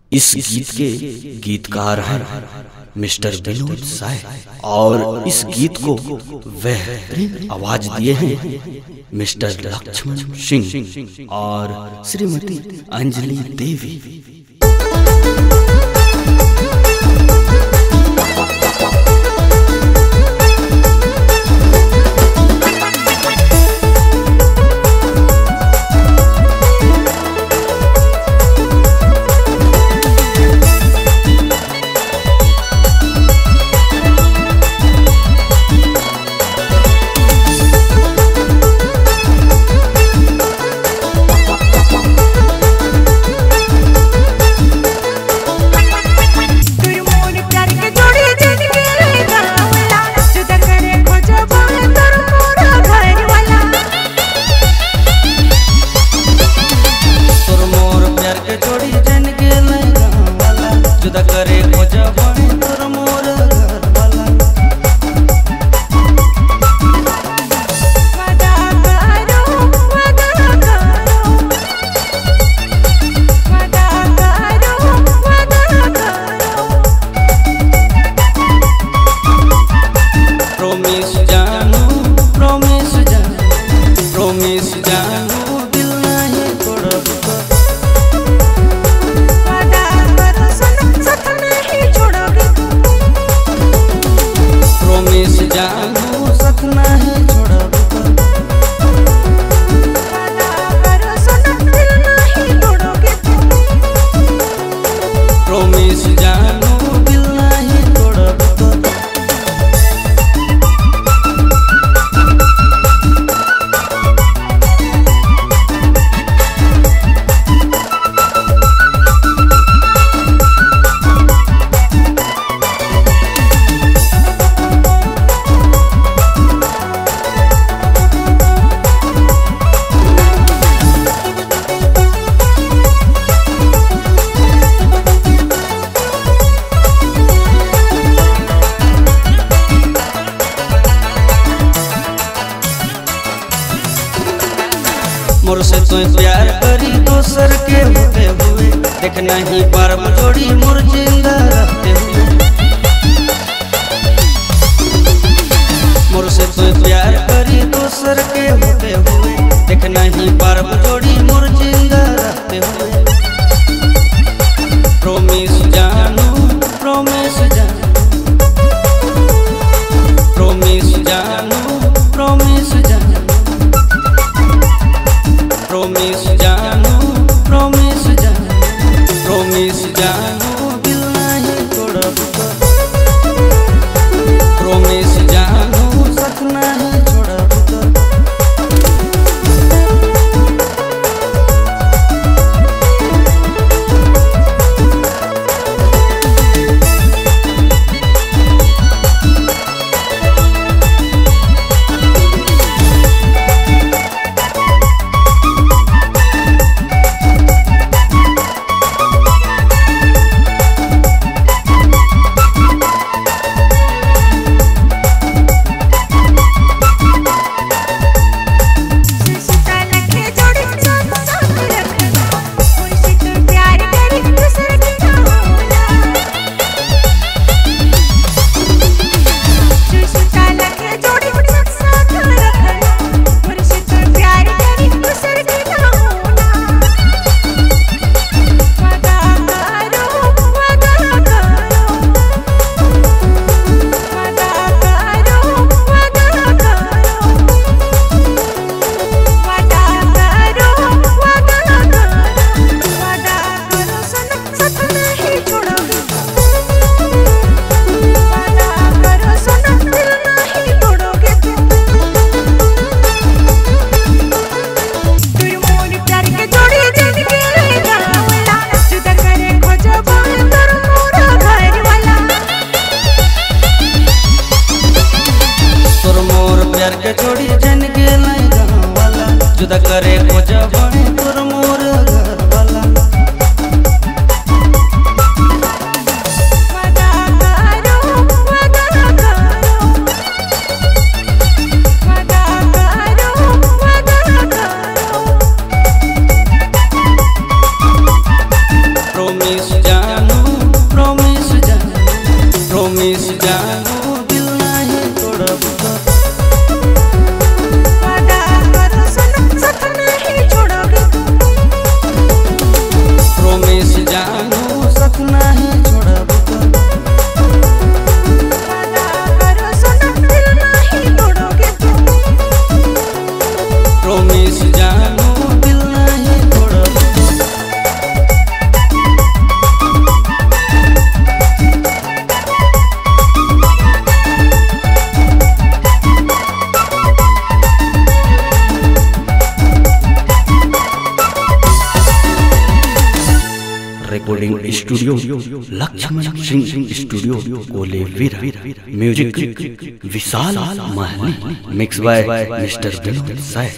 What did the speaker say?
इस गीत के गीतकार हैं मिस्टर विनोद साय और इस गीत को बेहतरीन आवाज दिए हैं मिस्टर लक्ष्मण सिंह और श्रीमती अंजलि देवी। मोर से तो प्यार करी दोसर के होते हुए देख नहीं पारब जोड़ी मोर जिंदा रहते हुए। मोर से तो प्यार करी दोसर के होते हुए देख नहीं पारब जोड़ी मोर जिंदा रहते हुए। प्रोमिस जानू प्रोमिस जानू प्रोमिस जानू प्रोमिस जानू प्रोमिस जानू प्रोमिस जानू प्रोमिस जानू दिल नहीं तोड़ब प्रोमिस जानू सच नहीं छोड़ब। Recording studio, Laxman Singh studio Kolebira. Music Vishal Mahli. Mix by mister Vinod Sai.